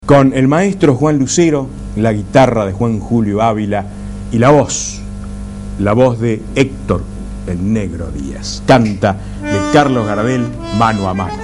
Con el maestro Juan Lucero, la guitarra de Juan Julio Ávila y la voz de Héctor el Negro Díaz. Canta de Carlos Gardel, Mano a Mano.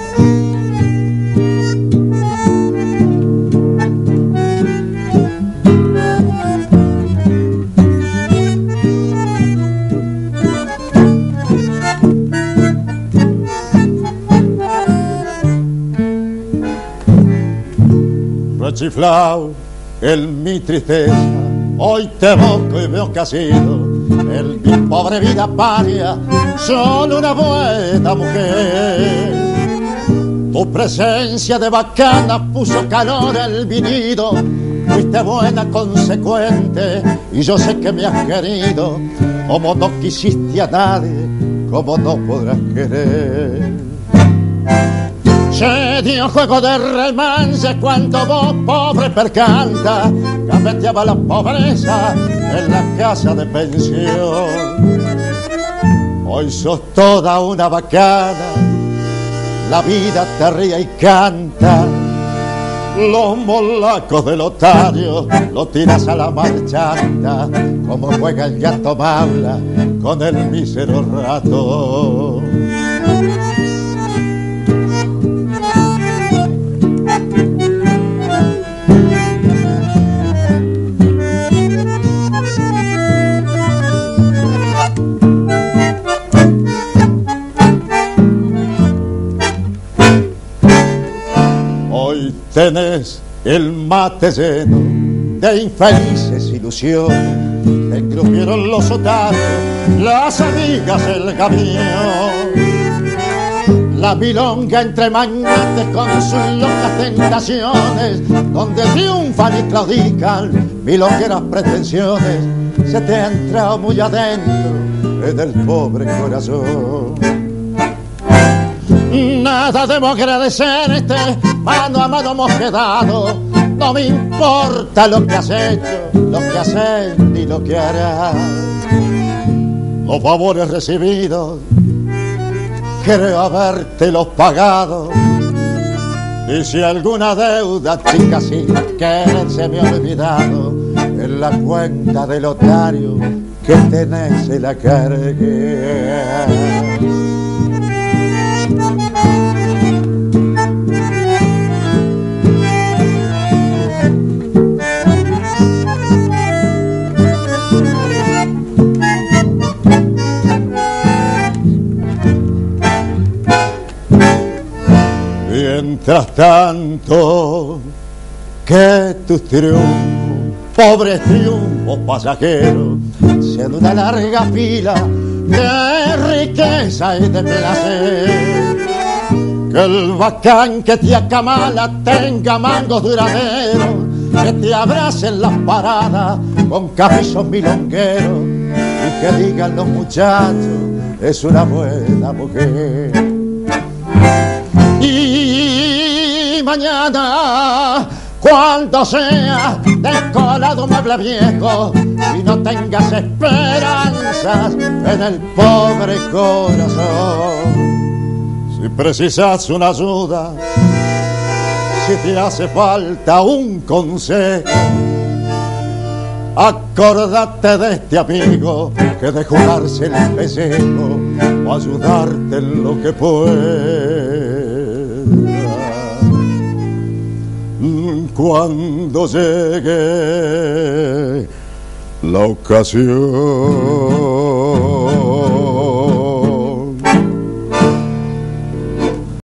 Rechiflao en mi tristeza, hoy te busco y veo que has sido en mi pobre vida paria, solo una buena mujer. Tu presencia de bacana puso calor al viñedo, fuiste buena, consecuente, y yo sé que me has querido, como no quisiste a nadie, como no podrás querer. Se dio juego de romance cuando vos, pobre percanta, gambeteaba la pobreza en la casa de pensión. Hoy sos toda una bacana, la vida te ríe y canta. Los molacos del otario lo tiras a la marchanta, como juega el gato Maula con el mísero rato. Tenés el mate lleno de infelices ilusiones, te engrupieron los otarios, las amigas, el gavión. La milonga entre magnates con sus locas tentaciones, donde triunfan y claudican milongueras pretensiones, se te ha entrado muy adentro en el pobre corazón. Nada debo agradecerte, mano a mano hemos quedado. No me importa lo que has hecho, lo que has hecho ni lo que harás. Los favores recibidos, creo habértelos pagado. Y si alguna deuda, chica, sin querer se me ha olvidado, en la cuenta del otario que tenés se la cargué. Mientras tanto que tus triunfos, pobres triunfos pasajeros, sean una larga fila de riqueza y de placer. Que el bacán que te acamala tenga mangos duraderos, que te abracen las paradas con caprichos milongueros, y que digan los muchachos, es una buena mujer. Y mañana, cuando sea descolado mueble viejo y no tengas esperanzas en el pobre corazón, si precisas una ayuda, si te hace falta un consejo, acordate de este amigo que de jugarse el pellejo o ayudarte en lo que pueda. Cuando llegue la ocasión.